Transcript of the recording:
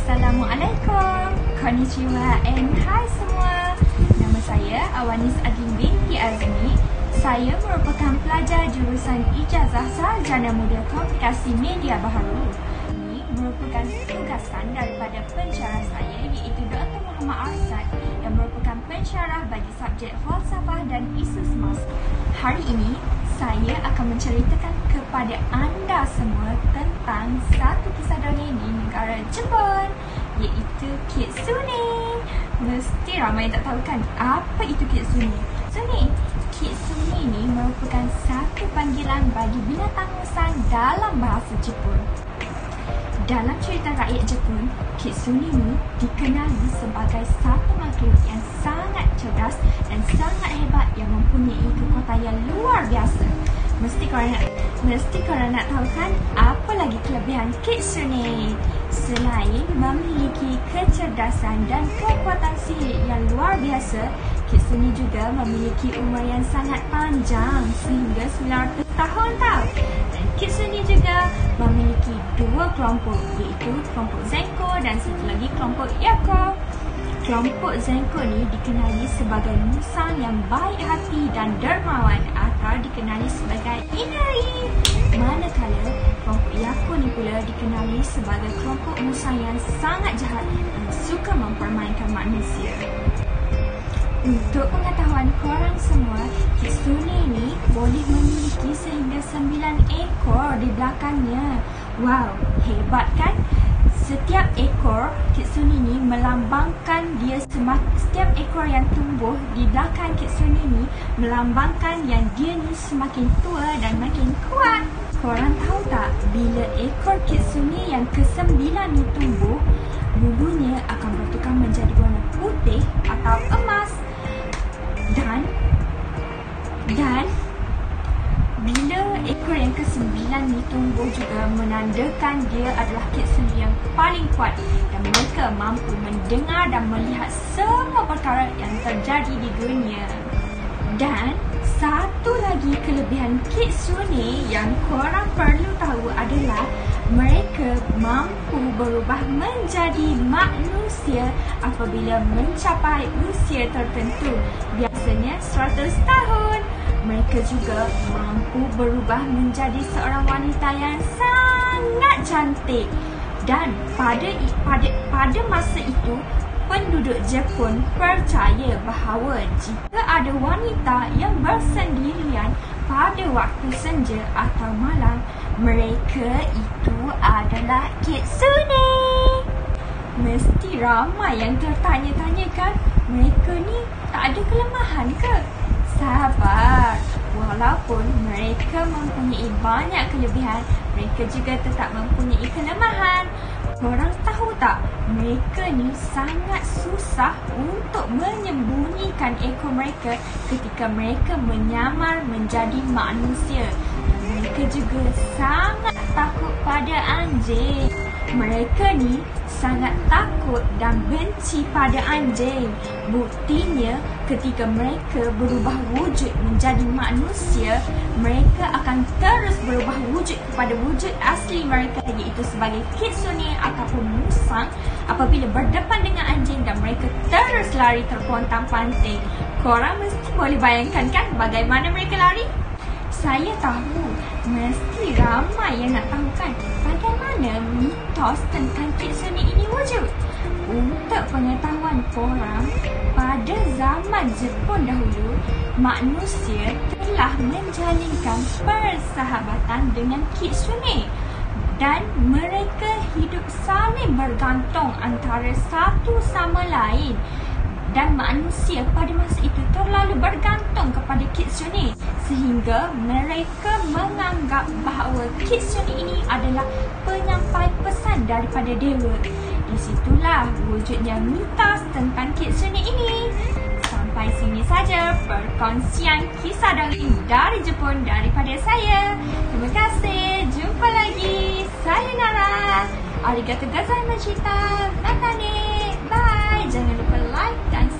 Assalamualaikum, konnichiwa and hai semua. Nama saya Awanis Adin binti Azmi. Saya merupakan pelajar jurusan Ijazah Sarjana Muda Komunikasi Media Baharu. Ini merupakan tugasan daripada pensyarah saya iaitu Dr. Muhammad Arsad yang merupakan pensyarah bagi subjek falsafah dan isu semasa. Hari ini saya akan menceritakan kepada anda semua tentang satu kisah dongeng di negara Jepun iaitu Kitsune. Mesti ramai yang tak tahu kan apa itu Kitsune. Kitsune ini merupakan satu panggilan bagi binatang musang dalam bahasa Jepun. Dalam cerita rakyat Jepun, Kitsune ini dikenali sebagai satu makhluk yang sangat cerdas dan sangat hebat yang mempunyai kekuatan yang luar biasa. Mesti korang nak tahu kan apa lagi kelebihan Kitsune? Selain memiliki kecerdasan dan kekuatan sihir yang luar biasa, Kitsune juga memiliki umur yang sangat panjang sehingga 900 tahun tau. Dan Kitsune juga memiliki dua kelompok iaitu kelompok Zenko dan satu lagi kelompok Yako. Kelompok Zenko ni dikenali sebagai musang yang baik hati dan dermawan atau dikenali sebagai Inari. Manakala kelompok Yako ni pula dikenali sebagai kelompok musang yang sangat jahat dan suka mempermainkan manusia. Untuk pengetahuan korang semua, Kitsune ni boleh memiliki sehingga 9 ekor di belakangnya. Wow, hebat kan? Setiap ekor Kitsune ni melambangkan setiap ekor yang tumbuh di belakang Kitsune ni melambangkan yang dia ni semakin tua dan makin kuat. Korang tahu tak bila ekor Kitsune yang ke-9 ni tumbuh, bulunya akan bertukar menjadi warna putih atau emas. Dan bila ekor yang ke-9 ni tumbuh juga menandakan dia adalah Kitsune yang paling kuat dan mereka mampu mendengar dan melihat semua perkara yang terjadi di dunia. Dan satu lagi kelebihan Kitsune yang korang perlu tahu adalah mereka mampu berubah menjadi manusia apabila mencapai usia tertentu, biasanya 100 tahun. Mereka juga mampu berubah menjadi seorang wanita yang sangat cantik. Dan pada masa itu, penduduk Jepun percaya bahawa jika ada wanita yang bersendirian pada waktu senja atau malam, mereka itu adalah Kitsune. Mesti ramai yang tertanya-tanya kan, mereka ni tak ada kelemahan ke? Sabar, walaupun mereka mempunyai banyak kelebihan, mereka juga tetap mempunyai kelemahan. Korang tahu tak, mereka ni sangat susah untuk menyembunyikan ekor mereka ketika mereka menyamar menjadi manusia. Dan mereka juga sangat takut pada anjing. Mereka ni sangat takut dan benci pada anjing. Buktinya, ketika mereka berubah wujud menjadi manusia, mereka akan terus berubah wujud kepada wujud asli mereka iaitu sebagai Kitsune ataupun musang apabila berdepan dengan anjing dan mereka terus lari terpontang-panting. Korang mesti boleh bayangkan kan bagaimana mereka lari? Saya tahu, mesti ramai yang nak tahu kan bagaimana mitos tentang Kitsune ini wujud. Untuk pengetahuan korang, pada zaman Jepun dahulu, manusia telah menjalinkan persahabatan dengan Kitsune. Dan mereka hidup saling bergantung antara satu sama lain. Dan manusia pada masa itu terlalu bergantung kepada Kitsune sehingga mereka menganggap bahawa Kitsune ini adalah penyampai pesan daripada dewa. Disitulah wujudnya mitos tentang Kitsune ini. Sampai sini saja perkongsian kisah dongeng dari Jepun daripada saya. Terima kasih. Jumpa lagi. Sayonara. Arigatou gozaimashita. Mata ne. Bye. Jangan lupa like dan